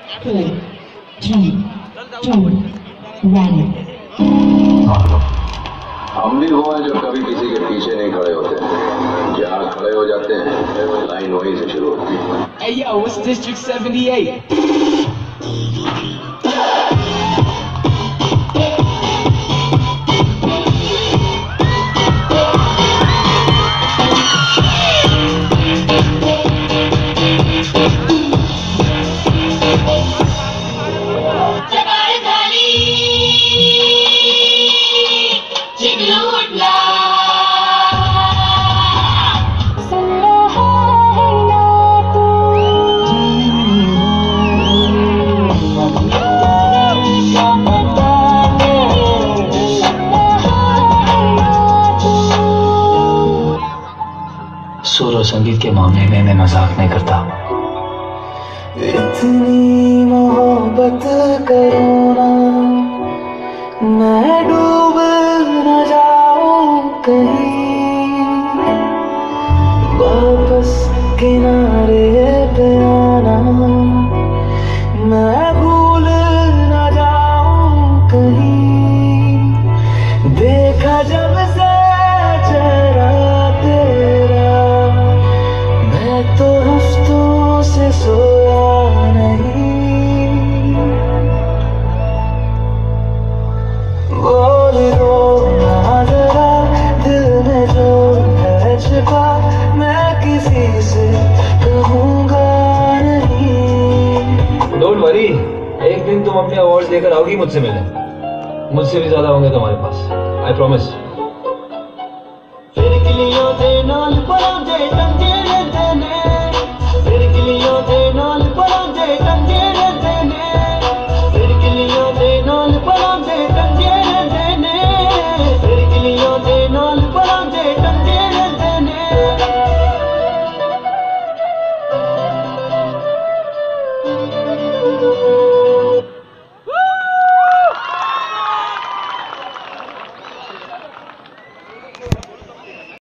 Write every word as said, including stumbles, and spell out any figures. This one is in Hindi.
four, three, two, one. हम भी वो हैं जो कभी किसी के पीछे नहीं खड़े होते, जहाँ खड़े हो जाते हैं लाइन वहीं से शुरू होती है। Hey yo, what's District seventy-eight? सुर और संगीत के मामले में मैं मजाक नहीं करता। इतनी मोहब्बत करो ना, मैं डूब न जाऊं कहीं, वापस किनारे पे आना, मैं भूल न जाऊं कहीं। देखा जब से चेहरा तेरा, मैं तो हफ्तों से सोया नहीं। बोल दो ना जरा दिल में जो है छिपा, मैं किसी से कहूँगा नहीं। डोंट वरी, एक दिन तुम अपने अवार्ड्स लेकर आओगी मुझसे मिलने। मुझसे भी ज्यादा होंगे तुम्हारे पास, आई प्रॉमिस। फिर किलियों दे नाल परांदे टंगे